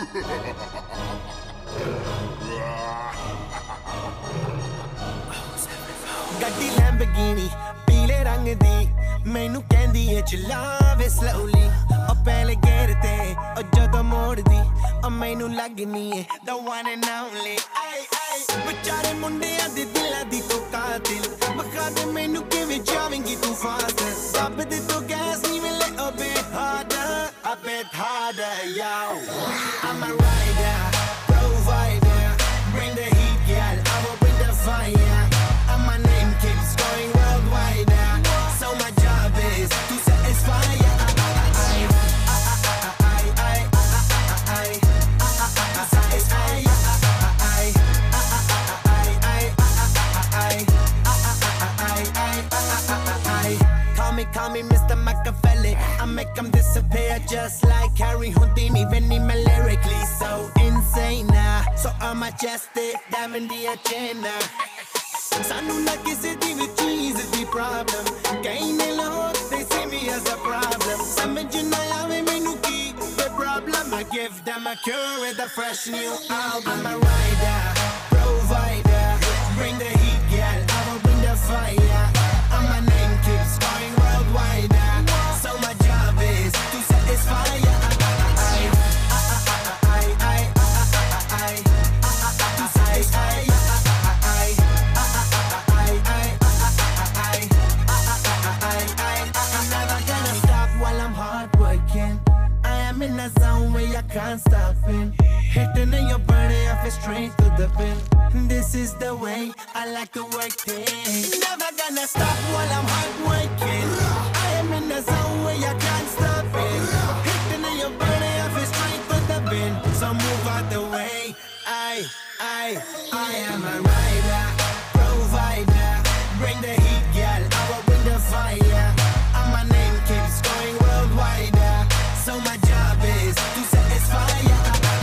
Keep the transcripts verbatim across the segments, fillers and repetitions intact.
ਗੱਡੀ ਲੈਂਬਰਗਿਨੀ ਪੀਲੇ ਰੰਗ ਦੀ ਮੈਨੂੰ ਕਹਿੰਦੀ ਏ ਚਲਾਵੇ slowly ਉਹ ਪਹਿਲੇ ਗੇਰ ਤੇ ਉਹ ਜਦੋਂ ਮੋੜਦੀ ਉਹ ਮੈਨੂੰ ਲੱਗਨੀ ਏ the one and only ਆਈ ਆਈ ਵਿਚਾਰੇ ਮੁੰਡਿਆਂ ਦੇ ਦਿਲਾਂ ਦੀ ਤੂੰ ਕਾਤਿਲ ਵਖਾ ਦੇ ਮੈਨੂੰ ਕਿਵੇਂ ਜਾਵੇਂਗੀ ਤੂੰ ਫਾਸਟ ਦੱਬ ਦੇ ਤੂੰ ਗੈਸ ਨੀ ਮਿਲੇ a bit harder a bit harder yo I'm a rider provider bring the heat girl I will bring the fire and my name keeps going worldwide so my job is to satisfy ya Call me Mister Machiavelli I make them disappear just like Harry Houdini Benny me lyrically so insane now So I'm majestic, diamond the agenda Sanu na kisi di vi cheese di problem Kahin ne log, they see me as a problem Samajh na aave mainu ki the problem I give them a cure with a fresh new album I'm a rider, provider Bring the heat girl, I will bring the fire And my name keeps going worldwide So my job is to satisfy ya To satisfy ya I'm never gonna stop while I'm hard working I am in a zone where I can't stop it Hitting in your body, I feel straight to the pin This is the way I like to work things Never gonna stop while I'm hard working I am in a zone where I can't stop it Hitting in your body, I feel straight to the pin So move out the way I, I, I am a rider, provider Bring the heat girl, I will bring the fire And my name keeps going worldwide So my job is to satisfy ya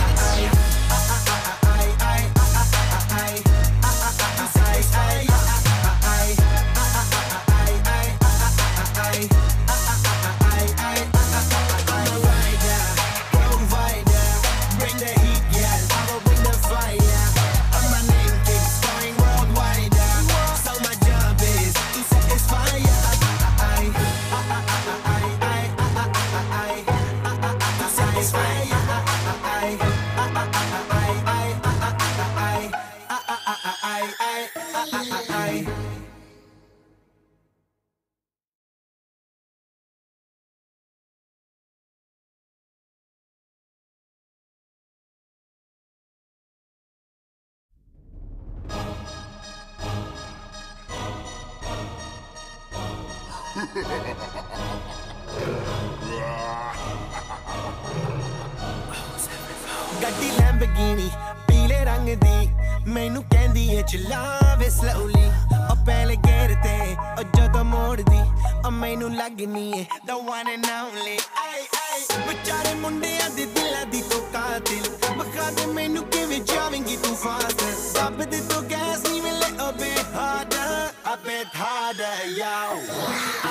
ਗੱਡੀ Lamborghini ਪੀਲੇ ਰੰਗ ਦੀ ਮੈਨੂੰ ਕਹਿੰਦੀ ਏ ਚਲਾਵੇ slowly ਉਹ ਪਹਿਲੇ ਗੇਰ ਤੇ ਉਹ ਜਦੋਂ ਮੋੜਦੀ ਉਹ ਮੈਨੂੰ ਲੱਗਨੀ ਏ the one and only ਆਈ ਆਈ ਵਿਚਾਰੇ ਮੁੰਡਿਆਂ ਦੇ ਦਿਲਾਂ ਦੀ ਤੂੰ ਕਾਤਿਲ ਵਖਾ ਦੇ ਮੈਨੂੰ ਕਿਵੇਂ ਜਾਵੇਂਗੀ ਤੂੰ ਫਾਸਟ ਦੱਬ ਦੇ ਤੂੰ ਗੈਸ ਨੀ ਮਿਲੇ a bit harder a bit harder yo